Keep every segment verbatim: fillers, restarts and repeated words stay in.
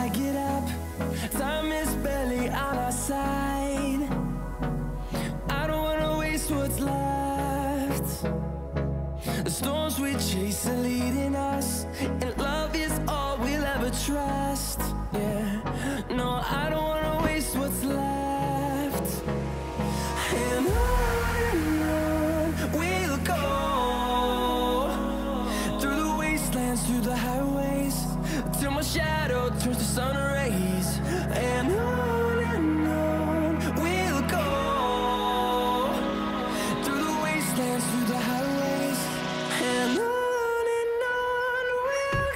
I get up, time is barely on our side. I don't wanna waste what's left. The storms we chase are leading us, and love is all we'll ever trust. Yeah, no, I don't wanna waste what's left. And on we'll go, through the wastelands, through the highways, till my shadow turns to sun rays. And on and on we'll go, through the wastelands, through the highways, and on and on we'll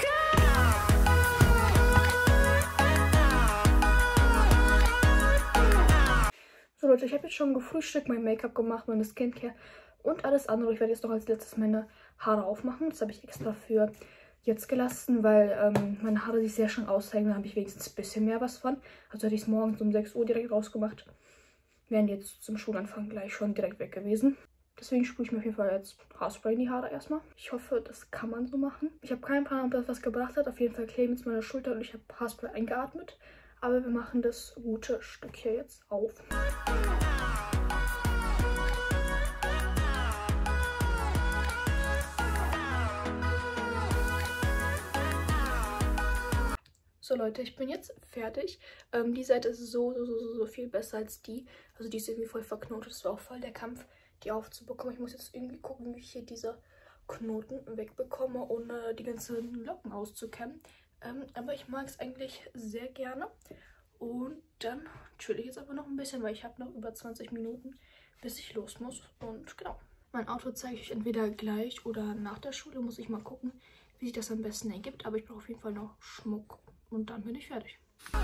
go. So Leute, ich habe jetzt schon gefrühstückt, mein Make-up gemacht, meine Skincare und alles andere. Ich werde jetzt noch als letztes meine Haare aufmachen. Das habe ich extra für jetzt gelassen, weil ähm, meine Haare sich sehr schön aushängen. Da habe ich wenigstens ein bisschen mehr was von. Also hätte ich es morgens um sechs Uhr direkt rausgemacht, wären jetzt zum Schulanfang gleich schon direkt weg gewesen. Deswegen sprühe ich mir auf jeden Fall jetzt Haarspray in die Haare erstmal. Ich hoffe, das kann man so machen. Ich habe keinen Plan, ob das was gebracht hat. Auf jeden Fall kleben jetzt meine Schulter und ich habe Haarspray eingeatmet. Aber wir machen das gute Stück hier jetzt auf. So Leute, ich bin jetzt fertig. Ähm, die Seite ist so, so, so, so viel besser als die. Also die ist irgendwie voll verknotet. Das war auch voll der Kampf, die aufzubekommen. Ich muss jetzt irgendwie gucken, wie ich hier diese Knoten wegbekomme, ohne die ganzen Locken auszukämmen. Ähm, aber ich mag es eigentlich sehr gerne. Und dann chill ich jetzt aber noch ein bisschen, weil ich habe noch über zwanzig Minuten, bis ich los muss. Und genau. Mein Outfit zeige ich euch entweder gleich oder nach der Schule. Muss ich mal gucken, wie sich das am besten ergibt. Aber ich brauche auf jeden Fall noch Schmuck. Und dann bin ich fertig.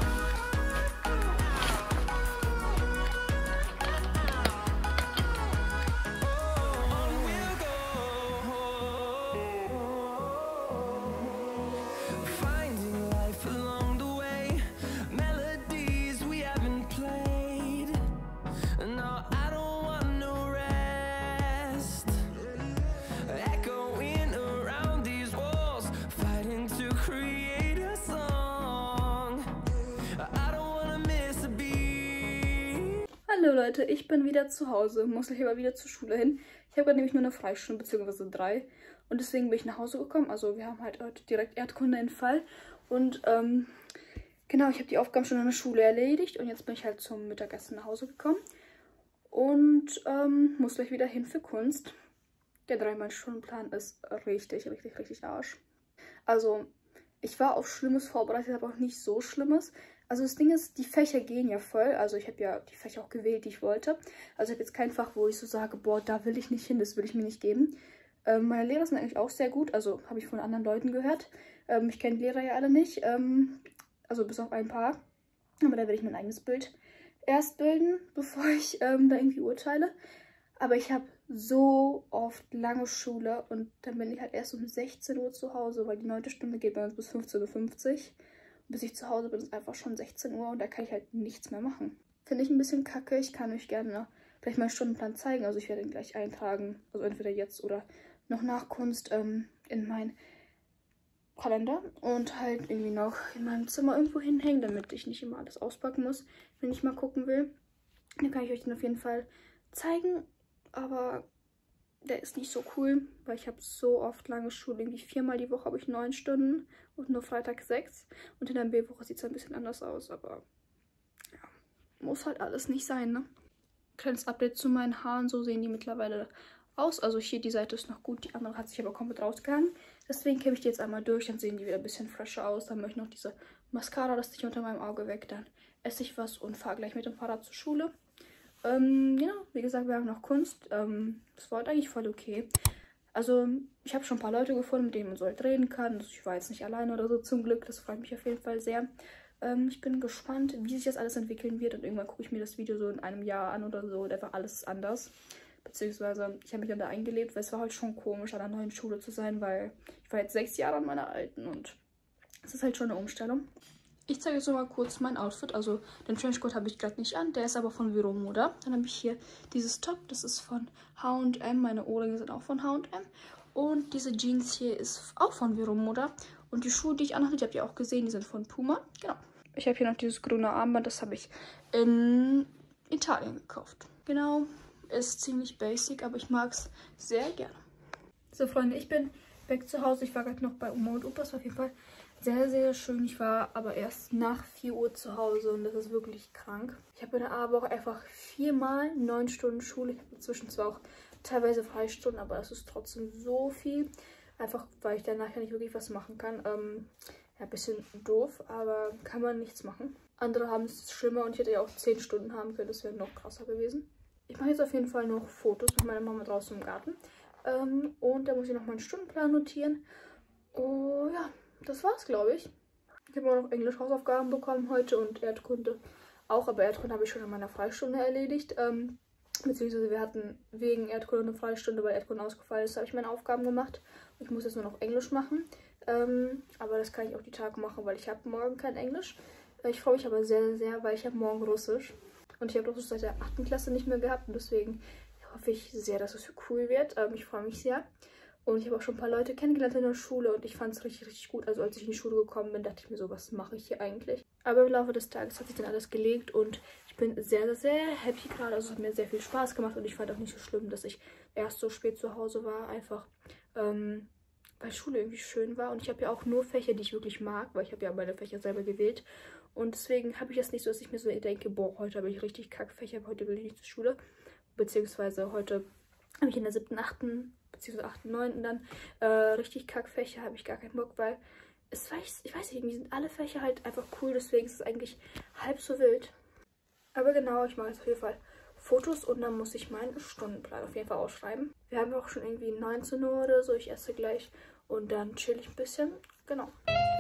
Hallo Leute, ich bin wieder zu Hause, muss gleich aber wieder zur Schule hin. Ich habe gerade nämlich nur eine Freistunde, beziehungsweise drei. Und deswegen bin ich nach Hause gekommen. Also wir haben halt heute direkt Erdkunde in Fall. Und ähm, genau, ich habe die Aufgaben schon in der Schule erledigt. Und jetzt bin ich halt zum Mittagessen nach Hause gekommen. Und ähm, muss gleich wieder hin für Kunst. Der Dreimal-Stunden-Plan ist richtig, richtig, richtig Arsch. Also ich war auf Schlimmes vorbereitet, aber auch nicht so Schlimmes. Also das Ding ist, die Fächer gehen ja voll. Also ich habe ja die Fächer auch gewählt, die ich wollte. Also ich habe jetzt kein Fach, wo ich so sage, boah, da will ich nicht hin, das will ich mir nicht geben. Ähm, meine Lehrer sind eigentlich auch sehr gut. Also habe ich von anderen Leuten gehört. Ähm, ich kenne die Lehrer ja alle nicht. Ähm, also bis auf ein paar. Aber da werde ich mein eigenes Bild erst bilden, bevor ich ähm, da irgendwie urteile. Aber ich habe so oft lange Schule und dann bin ich halt erst um sechzehn Uhr zu Hause, weil die neunte Stunde geht bei uns bis fünfzehn Uhr fünfzig. Bis ich zu Hause bin, ist einfach schon sechzehn Uhr und da kann ich halt nichts mehr machen. Finde ich ein bisschen kacke. Ich kann euch gerne gleich meinen Stundenplan zeigen. Also ich werde ihn gleich eintragen, also entweder jetzt oder noch nach Kunst ähm, in meinen Kalender und halt irgendwie noch in meinem Zimmer irgendwo hinhängen, damit ich nicht immer alles auspacken muss, wenn ich mal gucken will. Dann kann ich euch den auf jeden Fall zeigen, aber der ist nicht so cool, weil ich habe so oft lange Schule. Irgendwie viermal die Woche habe ich neun Stunden und nur Freitag sechs. Und in der B-Woche sieht es ein bisschen anders aus, aber ja, muss halt alles nicht sein, ne? Kleines Update zu meinen Haaren, so sehen die mittlerweile aus. Also hier die Seite ist noch gut, die andere hat sich aber komplett rausgegangen. Deswegen kämme ich die jetzt einmal durch, dann sehen die wieder ein bisschen fresher aus. Dann mache ich noch diese Mascara, das sich unter meinem Auge weg. Dann esse ich was und fahre gleich mit dem Fahrrad zur Schule. Ähm, genau, wie gesagt, wir haben noch Kunst. Ähm, das war halt eigentlich voll okay. Also, ich habe schon ein paar Leute gefunden, mit denen man so halt reden kann. Also, ich war jetzt nicht alleine oder so, zum Glück. Das freut mich auf jeden Fall sehr. Ähm, ich bin gespannt, wie sich das alles entwickeln wird. Und irgendwann gucke ich mir das Video so in einem Jahr an oder so. Und einfach alles ist anders. Beziehungsweise, ich habe mich dann da eingelebt, weil es war halt schon komisch, an einer neuen Schule zu sein, weil ich war jetzt sechs Jahre an meiner alten und es ist halt schon eine Umstellung. Ich zeige jetzt noch mal kurz mein Outfit. Also den Trenchcoat habe ich gerade nicht an, der ist aber von Vero Moda. Dann habe ich hier dieses Top, das ist von H und M. Meine Ohrringe sind auch von H und M. Und diese Jeans hier ist auch von Vero Moda. Und die Schuhe, die ich anhatte, die habt ihr auch gesehen, die sind von Puma. Genau. Ich habe hier noch dieses grüne Armband, das habe ich in Italien gekauft. Genau, ist ziemlich basic, aber ich mag es sehr gerne. So Freunde, ich bin weg zu Hause. Ich war gerade noch bei Oma und Opa. Es war auf jeden Fall sehr, sehr schön. Ich war aber erst nach vier Uhr zu Hause und das ist wirklich krank. Ich habe in der A-Woche einfach viermal neun Stunden Schule. Ich habe inzwischen zwar auch teilweise Freistunden, aber es ist trotzdem so viel. Einfach, weil ich danach ja nicht wirklich was machen kann. Ähm, ja, ein bisschen doof, aber kann man nichts machen. Andere haben es schlimmer und ich hätte ja auch zehn Stunden haben können. Das wäre noch krasser gewesen. Ich mache jetzt auf jeden Fall noch Fotos mit meiner Mama draußen im Garten. Ähm, und da muss ich noch meinen Stundenplan notieren. Oh ja, das war's, glaube ich. Ich habe auch noch Englisch-Hausaufgaben bekommen heute und Erdkunde auch. Aber Erdkunde habe ich schon in meiner Freistunde erledigt. Ähm, beziehungsweise wir hatten wegen Erdkunde eine Freistunde, weil Erdkunde ausgefallen ist, habe ich meine Aufgaben gemacht. Ich muss jetzt nur noch Englisch machen. Ähm, aber das kann ich auch die Tage machen, weil ich habe morgen kein Englisch. Ich freue mich aber sehr, sehr, weil ich habe morgen Russisch. Und ich habe Russisch seit der achten Klasse nicht mehr gehabt. Und deswegen hoffe ich sehr, dass es cool wird. Ähm, ich freue mich sehr. Und ich habe auch schon ein paar Leute kennengelernt in der Schule. Und ich fand es richtig, richtig gut. Also als ich in die Schule gekommen bin, dachte ich mir so, was mache ich hier eigentlich? Aber im Laufe des Tages hat sich dann alles gelegt. Und ich bin sehr, sehr, sehr happy gerade. Also es hat mir sehr viel Spaß gemacht. Und ich fand auch nicht so schlimm, dass ich erst so spät zu Hause war. Einfach, ähm, weil Schule irgendwie schön war. Und ich habe ja auch nur Fächer, die ich wirklich mag. Weil ich habe ja meine Fächer selber gewählt. Und deswegen habe ich jetzt nicht so, dass ich mir so denke, boah, heute habe ich richtig Kackfächer, heute will ich nicht zur Schule. Beziehungsweise heute habe ich in der siebten, achten, beziehungsweise achten, neunten dann äh, richtig Kackfächer, habe ich gar keinen Bock, weil es weiß, ich weiß nicht, irgendwie sind alle Fächer halt einfach cool, deswegen ist es eigentlich halb so wild. Aber genau, ich mache jetzt auf jeden Fall Fotos und dann muss ich meinen Stundenplan auf jeden Fall ausschreiben. Wir haben auch schon irgendwie neunzehn Uhr oder so, ich esse gleich und dann chill ich ein bisschen. Genau.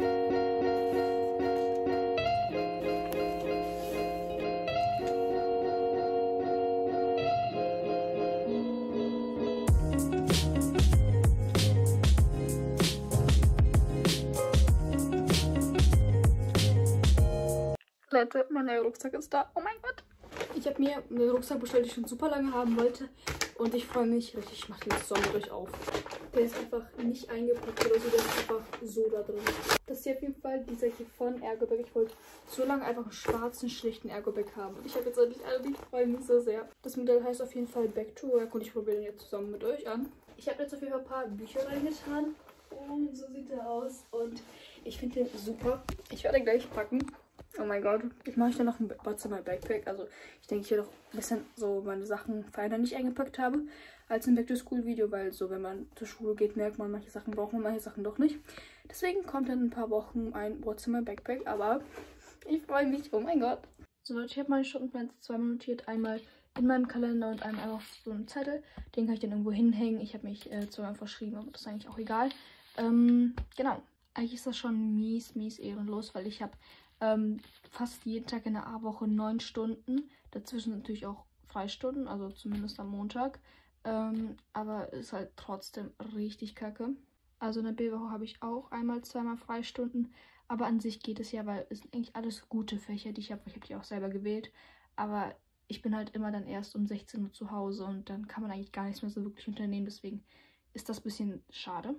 Leute, mein neuer Rucksack ist da. Oh mein Gott. Ich habe mir einen Rucksack bestellt, den ich schon super lange haben wollte. Und ich freue mich richtig. Ich mache den zusammen durch auf. Der ist einfach nicht eingepackt oder so. Der ist einfach so da drin. Das ist hier auf jeden Fall dieser hier von Ergobag. Ich wollte so lange einfach einen schwarzen, schlichten Ergobag haben. Und ich habe jetzt endlich alle. Ich freue mich so sehr. Das Modell heißt auf jeden Fall Back to Work. Und ich probiere den jetzt zusammen mit euch an. Ich habe jetzt auf jeden Fall ein paar Bücher reingetan. Und so sieht er aus. Und ich finde den super. Ich werde gleich packen. Oh mein Gott, ich mache dann noch ein What's in my Backpack. Also ich denke, ich werde auch ein bisschen so meine Sachen feiner nicht eingepackt habe als ein Back-to-School-Video, weil so, wenn man zur Schule geht, merkt man, manche Sachen braucht man, manche Sachen doch nicht. Deswegen kommt dann in ein paar Wochen ein What's in my Backpack, aber ich freue mich, oh mein Gott. So Leute, ich habe meine Stundenpläne zweimal notiert, einmal in meinem Kalender und einmal auf so einem Zettel. Den kann ich dann irgendwo hinhängen. Ich habe mich äh, zweimal verschrieben, aber das ist eigentlich auch egal. Ähm, genau, eigentlich ist das schon mies, mies ehrenlos, weil ich habe Ähm, fast jeden Tag in der A-Woche neun Stunden. Dazwischen natürlich auch Freistunden, also zumindest am Montag. Ähm, aber ist halt trotzdem richtig kacke. Also in der B-Woche habe ich auch einmal, zweimal Freistunden. Aber an sich geht es ja, weil es sind eigentlich alles gute Fächer, die ich habe. Ich habe die auch selber gewählt. Aber ich bin halt immer dann erst um sechzehn Uhr zu Hause und dann kann man eigentlich gar nichts mehr so wirklich unternehmen. Deswegen ist das ein bisschen schade.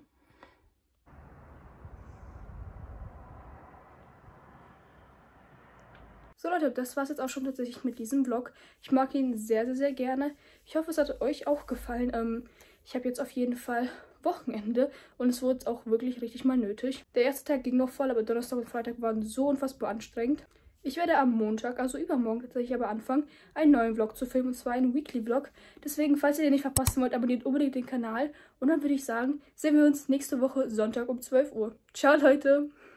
So Leute, das war es jetzt auch schon tatsächlich mit diesem Vlog. Ich mag ihn sehr, sehr, sehr gerne. Ich hoffe, es hat euch auch gefallen. Ähm, ich habe jetzt auf jeden Fall Wochenende und es wurde auch wirklich richtig mal nötig. Der erste Tag ging noch voll, aber Donnerstag und Freitag waren so unfassbar anstrengend. Ich werde am Montag, also übermorgen tatsächlich aber anfangen, einen neuen Vlog zu filmen, und zwar einen Weekly-Vlog. Deswegen, falls ihr den nicht verpassen wollt, abonniert unbedingt den Kanal. Und dann würde ich sagen, sehen wir uns nächste Woche Sonntag um zwölf Uhr. Ciao Leute!